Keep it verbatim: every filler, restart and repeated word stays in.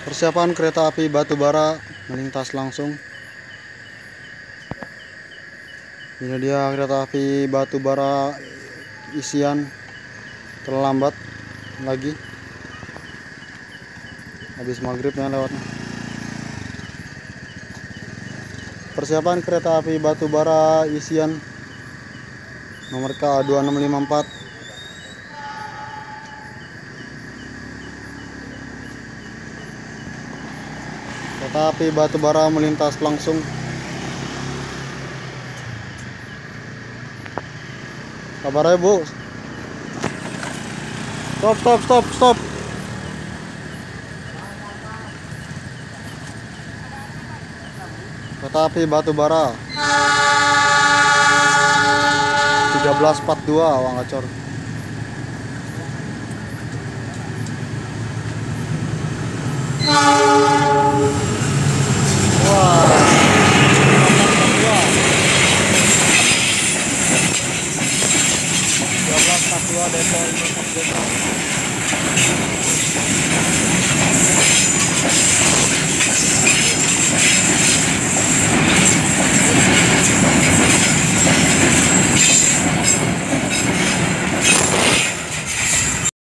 Persiapan kereta api Batubara melintas langsung. Ini dia kereta api Batubara isian terlambat lagi. Habis maghribnya lewatnya. Persiapan kereta api Batubara isian nomor K dua enam lima empat. Kereta api Batubara melintas langsung. Kabarnya Bu. Stop stop stop stop. Kereta api Batubara tiga belas empat puluh dua Wangacor.